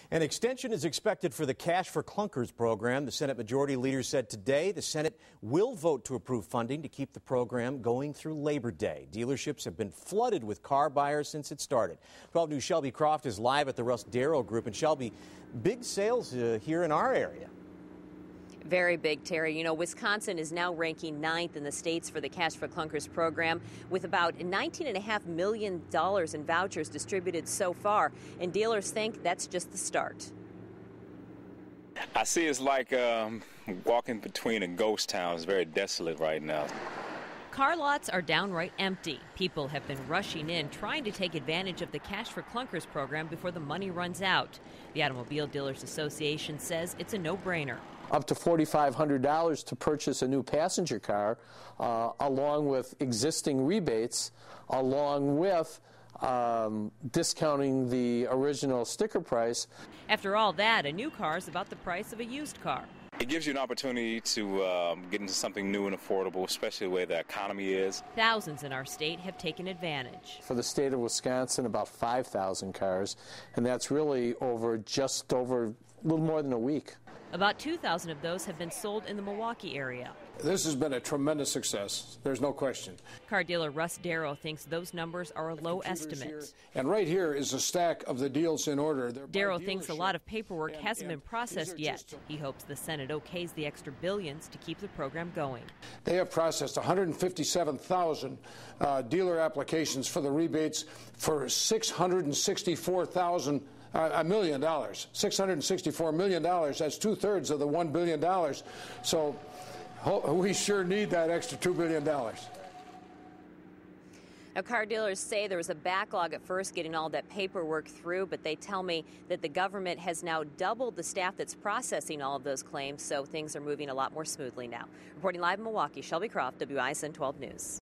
An extension is expected for the Cash for Clunkers program. The Senate Majority Leader said today the Senate will vote to approve funding to keep the program going through Labor Day. Dealerships have been flooded with car buyers since it started. 12 News' Shelby Croft is live at the Russ Darrow Group. And Shelby, big sales here in our area. Very big, Terry. You know, Wisconsin is now ranking 9th in the states for the Cash for Clunkers program with about $19.5 million in vouchers distributed so far. And dealers think that's just the start. I see it's like walking between a ghost town. It's very desolate right now. Car lots are downright empty. People have been rushing in, trying to take advantage of the Cash for Clunkers program before the money runs out. The Automobile Dealers Association says it's a no-brainer. Up to $4,500 to purchase a new passenger car, along with existing rebates, along with discounting the original sticker price. After all that, a new car is about the price of a used car. It gives you an opportunity to get into something new and affordable, especially the way the economy is. Thousands in our state have taken advantage. For the state of Wisconsin, about 5,000 cars, and that's really just over a little more than a week. About 2,000 of those have been sold in the Milwaukee area. This has been a tremendous success. There's no question. Car dealer Russ Darrow thinks those numbers are a low estimate. And right here is a stack of the deals in order. Darrow thinks a lot of paperwork hasn't been processed yet. He hopes the Senate okays the extra billions to keep the program going. They have processed 157,000 dealer applications for the rebates for $664 million. $664 million. That's 2/3 of the $1 billion. So we sure need that extra $2 billion. Now, car dealers say there was a backlog at first getting all that paperwork through, but they tell me that the government has now doubled the staff that's processing all of those claims, so things are moving a lot more smoothly now. Reporting live in Milwaukee, Shelby Croft, WISN 12 News.